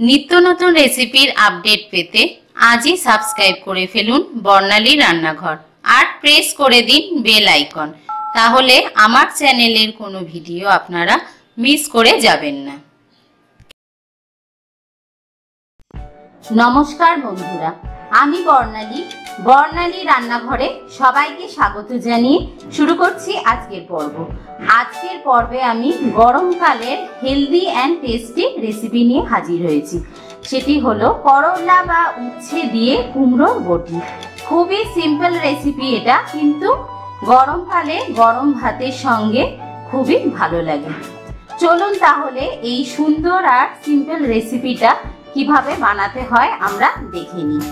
নিত্য নতুন রেসিপির আপডেট পেতে আজই সাবস্ক্রাইব করে ফেলুন বর্ণালী রান্নাঘর আর প্রেস করে দিন বেল আইকন, তাহলে আমার চ্যানেলের কোনো ভিডিও আপনারা মিস করে যাবেন না। নমস্কার বন্ধুরা, আমি বর্ণালী রান্নাঘরে সবাইকে স্বাগত জানিয়ে শুরু করছি আজকের পর্ব। আজকের পর্বে আমি গরমকালের হেলদি অ্যান্ড টেস্টি রেসিপি নিয়ে হাজির হয়েছি। সেটি হলো করলা বা উচ্ছে দিয়ে কুমড়োর বটি। খুবই সিম্পল রেসিপি এটা, কিন্তু গরমকালে গরম ভাতের সঙ্গে খুবই ভালো লাগে। চলুন তাহলে এই সুন্দর আর সিম্পল রেসিপিটা কিভাবে বানাতে হয় আমরা দেখে নিই।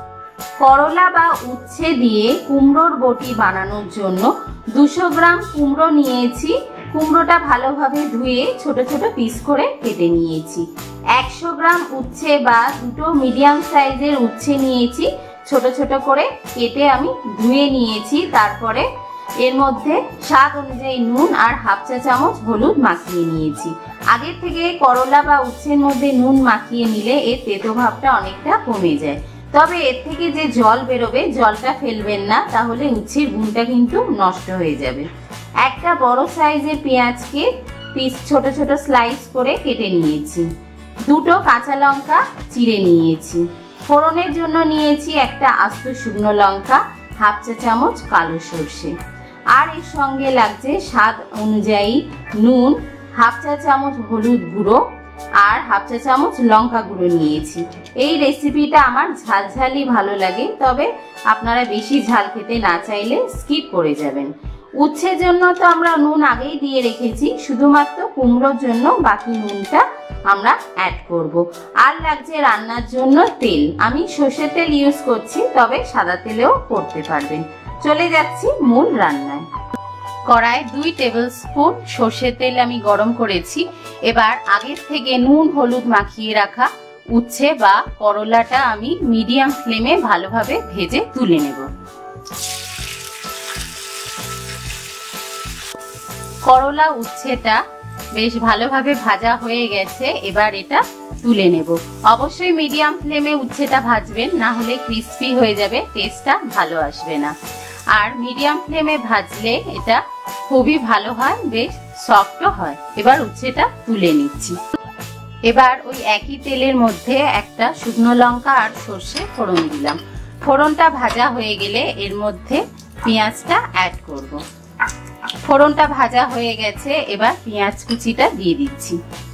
করলা বা উচ্ছে দিয়ে কুমড়োর বটি বানানোর জন্য 200 গ্রাম কুমড়ো নিয়েছি। কুমড়োটা ভালোভাবে ধুয়ে ছোট ছোট পিস করে কেটে নিয়েছি। 100 গ্রাম উচ্ছে বা দুটো মিডিয়াম সাইজের উচ্ছে নিয়েছি, ছোট ছোট করে কেটে আমি ধুয়ে নিয়েছি। তারপরে এর মধ্যে স্বাদ অনুযায়ী নুন আর হাফ চা চামচ হলুদ মাখিয়ে নিয়েছি। আগের থেকে করলা বা উচ্ছের মধ্যে নুন মাখিয়ে নিলে এর তেতো ভাবটা অনেকটা কমে যায়। তবে এর থেকে যে জল বেরোবে, জলটা ফেলবেন না, তাহলে উচ্ছের গুণটা কিন্তু নষ্ট হয়ে যাবে। একটা বড় সাইজের পেঁয়াজকে পিস ছোট ছোট স্লাইস করে কেটে নিয়েছি। দুটো কাঁচা লঙ্কা চিড়ে নিয়েছি। ফোড়নের জন্য নিয়েছি একটা আস্ত শুকনো লঙ্কা, হাফ চা চামচ কালো সর্ষে, আর এর সঙ্গে লাগছে স্বাদ অনুযায়ী নুন, হাফ চা চামচ হলুদ গুঁড়ো আর হাফ চা চামচ লঙ্কা গুঁড়ো নিয়েছি। এই রেসিপিটা আমার ঝালঝালি ভালো লাগে, তবে আপনারা বেশি ঝাল খেতে না চাইলে স্কিপ করে যাবেন। উচ্ছের জন্য তো আমরা নুন আগেই দিয়ে রেখেছি, শুধুমাত্র কুমড়োর জন্য বাকি নুনটা আমরা অ্যাড করব। আর লাগছে রান্নার জন্য তেল। আমি সর্ষের তেল ইউজ করছি, তবে সাদা তেলেও করতে পারবেন। চলে যাচ্ছি মূল রান্নায়। কড়ায় 2 টেবিল স্পুন সর্ষের তেল আমি গরম করেছি। এবার আগের থেকে নুন হলুদ মাখিয়ে রাখা উচ্ছে বা করলাটা আমি মিডিয়াম ফ্লেমে ভালোভাবে ভেজে তুলে নেব। করলা উচ্ছেটা বেশ ভালোভাবে ভাজা হয়ে গেছে, এবার এটা তুলে নেব। অবশ্যই মিডিয়াম ফ্লেমে উচ্ছেটা ভাজবেন, না হলে ক্রিস্পি হয়ে যাবে, টেস্টটা ভালো আসবে না। আর মিডিয়াম ফ্লেমে ভাজলে এটা খুবই ভালো হয়, বেশ সফটও হয়। এবার উচ্ছেটা তুলে নিচ্ছি। এবার ওই একই তেলের মধ্যে একটা শুকনো লঙ্কা আর সর্ষে ফোড়ন দিলাম। ফোড়নটা ভাজা হয়ে গেলে এর মধ্যে পেঁয়াজটা অ্যাড করব। ফোড়নটা ভাজা হয়ে গেছে, এবার পেঁয়াজ কুচিটা দিয়ে দিচ্ছি।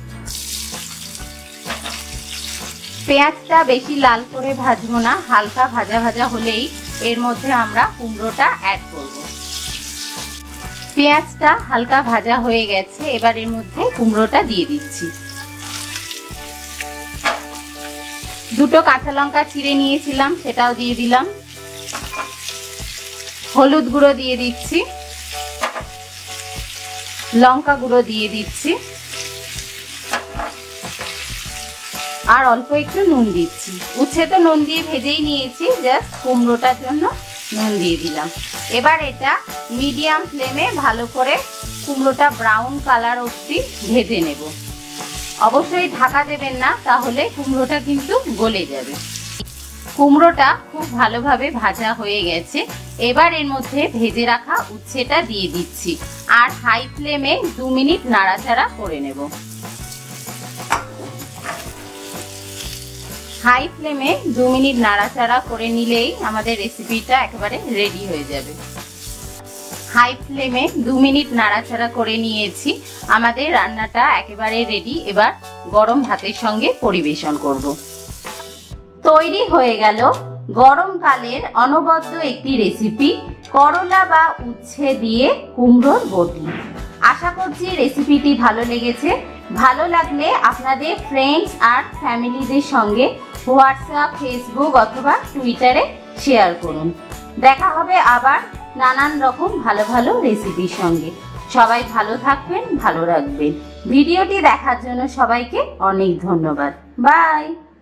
পেঁয়াজটা বেশি লাল করে ভাজবো না, হালকা ভাজা ভাজা হলেই এর মধ্যে আমরা কুমড়োটা অ্যাড করব। পেঁয়াজটা হালকা ভাজা হয়ে গেছে, এবার এর মধ্যে কুমড়োটা দিয়ে দিচ্ছি। দুটো কাঁচা লঙ্কা চিড়ে নিয়েছিলাম, সেটাও দিয়ে দিলাম। হলুদ গুঁড়ো দিয়ে দিচ্ছি, লঙ্কা গুঁড়ো দিয়ে দিচ্ছি, আর অল্প একটু নুন দিচ্ছি। উচ্ছে তো নুন দিয়ে ভেজেই নিয়েছি, জাস্ট কুমড়োটার জন্য নুন দিয়ে দিলাম। এবার এটা মিডিয়াম ফ্লেমে ভালো করে কুমড়োটা ব্রাউন কালার অবধি ভেজে নেব। অবশ্যই ঢাকা দেবেন না, তাহলে কুমড়োটা কিন্তু গলে যাবে। কুমড়োটা খুব ভালোভাবে ভাজা হয়ে গেছে। এবার এর মধ্যে ভেজে রাখা উচ্ছেটা দিয়ে দিচ্ছি, আর হাই ফ্লেমে 2 মিনিট নাড়াচাড়া করে নেব। হাই ফ্লেমে 2 মিনিট নাড়াচাড়া করে নিলেই আমাদের রেসিপিটা একেবারে রেডি হয়ে যাবে। হাই ফ্লেমে 2 মিনিট নাড়াচাড়া করে নিয়েছি, আমাদের রান্নাটা একেবারে রেডি। এবার গরম ভাতের সঙ্গে পরিবেশন করব। তৈরি হয়ে গেল গরমকালের অনবদ্য একটি রেসিপি, করলা বা উচ্ছে দিয়ে কুমড়োর বটি। আশা করছি রেসিপিটি ভালো লেগেছে। ভালো লাগলে আপনাদের ফ্রেন্ডস আর ফ্যামিলিদের সঙ্গে হোয়াটসঅ্যাপ, ফেসবুক অথবা টুইটারে শেয়ার করুন। দেখা হবে আবার নানান রকম ভালো ভালো রেসিপির সঙ্গে। সবাই ভালো থাকবেন, ভালো রাখবেন। ভিডিওটি দেখার জন্য সবাইকে অনেক ধন্যবাদ। বাই।